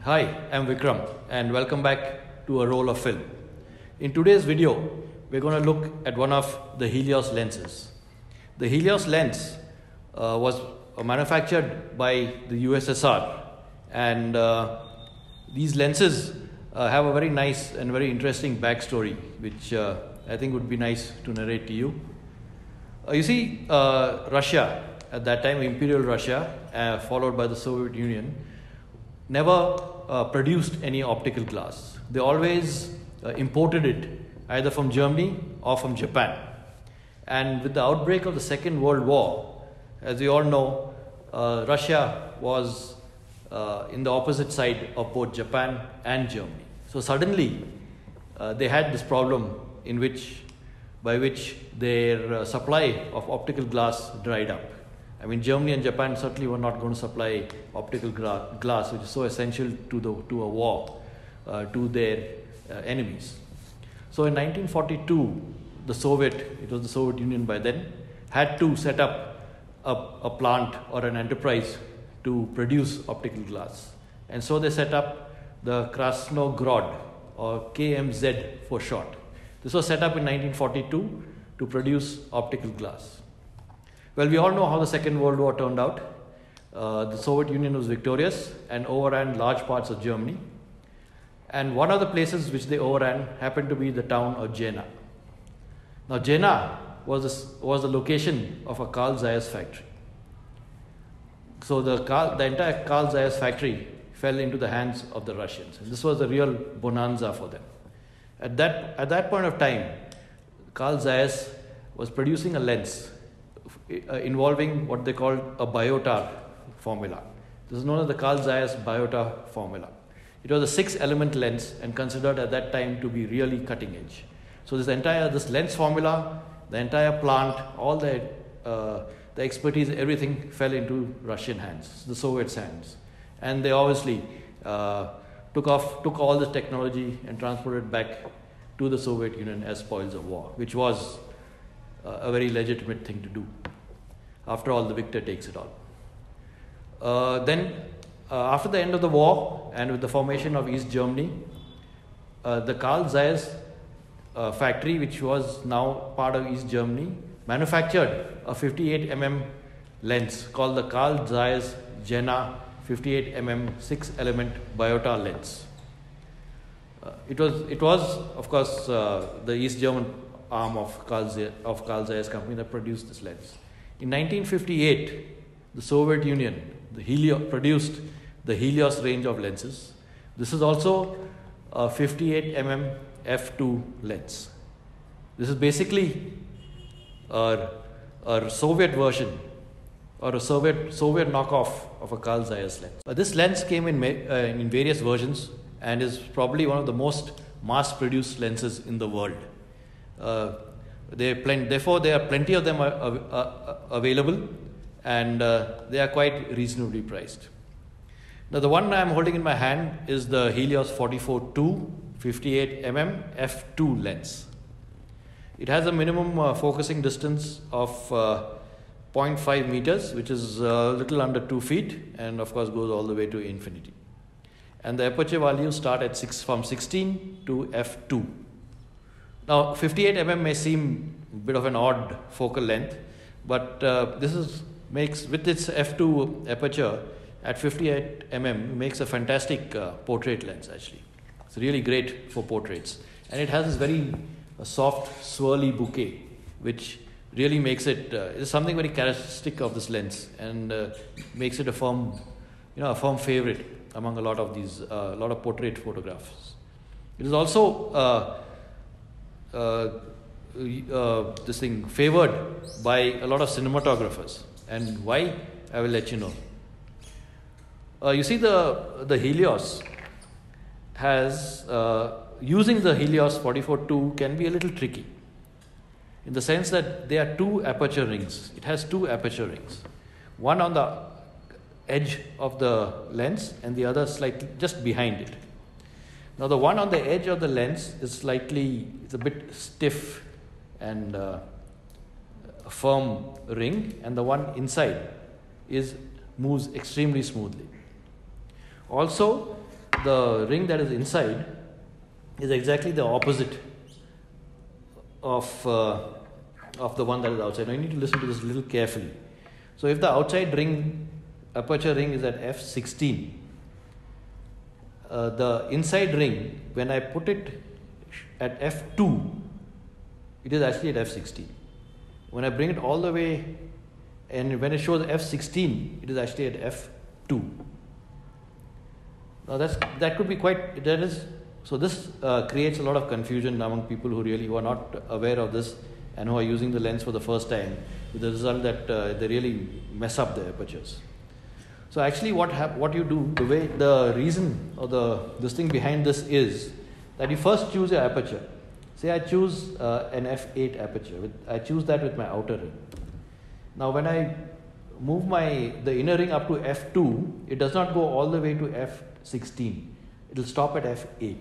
Hi, I'm Vikram and welcome back to A Roll of Film. In today's video, we're going to look at one of the Helios lenses. The Helios lens was manufactured by the USSR, and these lenses have a very nice and very interesting backstory which I think would be nice to narrate to you. You see, Russia at that time, Imperial Russia, followed by the Soviet Union, never produced any optical glass. They always imported it either from Germany or from Japan. And with the outbreak of the Second World War, as we all know, Russia was in the opposite side of both Japan and Germany. So suddenly they had this problem by which their supply of optical glass dried up. I mean, Germany and Japan certainly were not going to supply optical glass, which is so essential to a war, to their enemies. So in 1942, it was the Soviet Union by then, had to set up a plant or an enterprise to produce optical glass. And so they set up the Krasnograd, or KMZ for short. This was set up in 1942 to produce optical glass. Well, we all know how the Second World War turned out. The Soviet Union was victorious and overran large parts of Germany. And one of the places which they overran happened to be the town of Jena. Now, Jena was the location of a Carl Zeiss factory. So the entire Carl Zeiss factory fell into the hands of the Russians. And this was a real bonanza for them. At that point of time, Carl Zeiss was producing a lens involving what they called a Biota formula. This is known as the Carl Zeiss Biota formula. It was a 6-element lens and considered at that time to be really cutting edge. So this lens formula, the entire plant, all the expertise, everything fell into Russian hands, the Soviets' hands. And they obviously took all this technology and transported it back to the Soviet Union as spoils of war, which was a very legitimate thing to do. After all, the victor takes it all. Then, after the end of the war and with the formation of East Germany, the Carl Zeiss factory, which was now part of East Germany, manufactured a 58mm lens called the Carl Zeiss Jena 58mm 6-element Biota lens. It was, of course, the East German arm of Carl Zeiss company that produced this lens. In 1958, the Soviet Union produced the Helios range of lenses. This is also a 58mm f2 lens. This is basically a Soviet version or a Soviet knockoff of a Carl Zeiss lens. This lens came in various versions and is probably one of the most mass-produced lenses in the world. Therefore, there are plenty of them available, and they are quite reasonably priced. Now, the one I am holding in my hand is the Helios 44-2 58mm f2 lens. It has a minimum focusing distance of 0.5 meters, which is a little under 2 feet, and of course goes all the way to infinity. And the aperture values start from 16 to f2. Now, 58mm may seem a bit of an odd focal length, but with its f2 aperture at 58mm makes a fantastic portrait lens. Actually, it's really great for portraits, and it has this very soft, swirly bouquet, which really makes it is something very characteristic of this lens, and makes it a firm favorite among a lot of portrait photographers. It is also favored by a lot of cinematographers, and why, I will let you know. You see, the Helios has using the Helios 44-2 can be a little tricky, in the sense that there are two aperture rings. It has two aperture rings, one on the edge of the lens and the other slightly just behind it. Now, the one on the edge of the lens is it's a bit stiff and a firm ring, and the one inside moves extremely smoothly. Also, the ring that is inside is exactly the opposite of the one that is outside. Now you need to listen to this a little carefully. So if the outside ring, aperture ring, is at f16, the inside ring, when I put it at f2, it is actually at f16. When I bring it all the way, and when it shows f16, it is actually at f2. Now that could be quite, that is, so this creates a lot of confusion among people who are not aware of this and who are using the lens for the first time, with the result that they really mess up the apertures. So actually what you do, the reason or this thing behind this is that you first choose your aperture. Say I choose an f8 aperture. I choose that with my outer ring. Now when I move the inner ring up to f2, it does not go all the way to f16. It will stop at f8.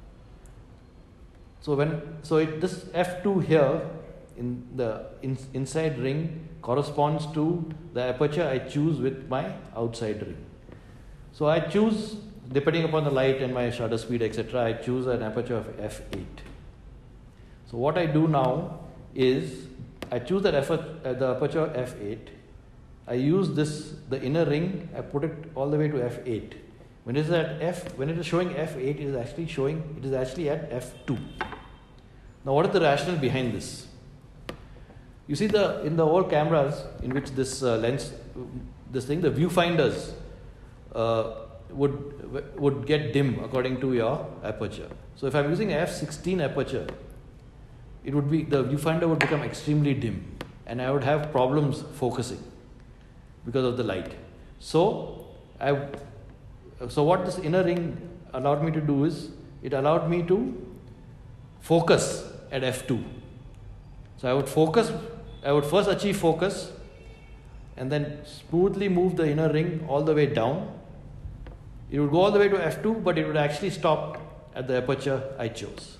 So this f2 here in the inside ring corresponds to the aperture I choose with my outside ring. So I choose, depending upon the light and my shutter speed, etc., I choose an aperture of f8. So what I do now is I choose the aperture f8. I use the inner ring, I put it all the way to f8. When it is showing f8, it is actually at f2. Now what is the rationale behind this? You see, in the old cameras in which this the viewfinders would get dim according to your aperture. So if I'm using f16 aperture, the viewfinder would become extremely dim, and I would have problems focusing because of the light. So what this inner ring allowed me to do is, it allowed me to focus at f2. So I would first achieve focus and then smoothly move the inner ring all the way down. It would go all the way to f2, but it would actually stop at the aperture I chose.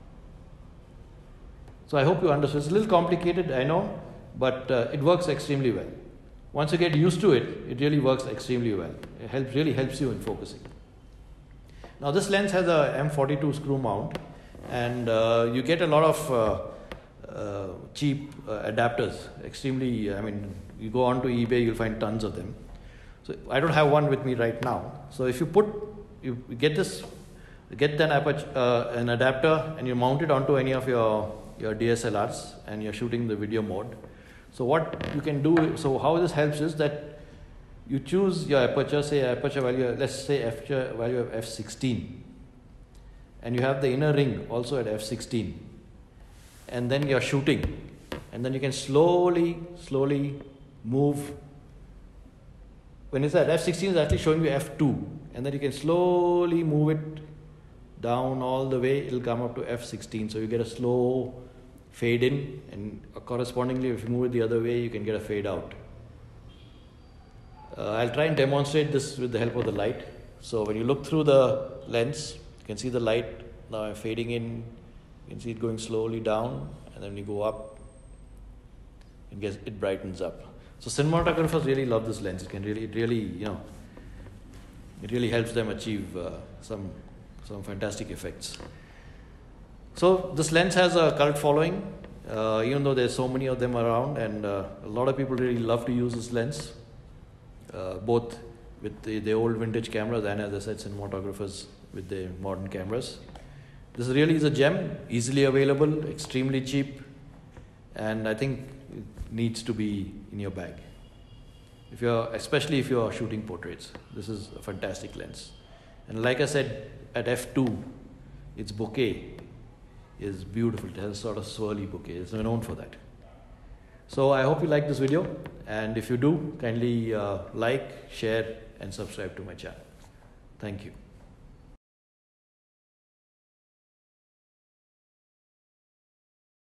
So I hope you understood. It's a little complicated, I know, but it works extremely well. Once you get used to it, it really works extremely well. It really helps you in focusing. Now this lens has a M42 screw mount, and you get a lot of cheap adapters. You go on to eBay, you'll find tons of them. So I don't have one with me right now. So if you get an adapter and you mount it onto any of your DSLRs and you're shooting the video mode. So what you can do, so how this helps is that you choose your aperture, let's say aperture value of f16, and you have the inner ring also at f16, and then you're shooting, and then you can slowly move. When it's at f16, it's actually showing you f2, and then you can slowly move it down all the way, it'll come up to f16, so you get a slow fade in, and correspondingly if you move it the other way, you can get a fade out. I'll try and demonstrate this with the help of the light. So when you look through the lens, you can see the light. Now I'm fading in, you can see it going slowly down, and then when you go up, it brightens up. So cinematographers really love this lens. It really helps them achieve some fantastic effects. So this lens has a cult following, even though there's so many of them around, and a lot of people really love to use this lens, both with the old vintage cameras and, as I said, cinematographers with the modern cameras. This really is a gem, easily available, extremely cheap, and I think it needs to be in your bag. Especially if you're shooting portraits, this is a fantastic lens. And like I said, at f2, its bokeh is beautiful. It has a sort of swirly bokeh. It's known for that. So I hope you like this video, and if you do, kindly like, share and subscribe to my channel. Thank you.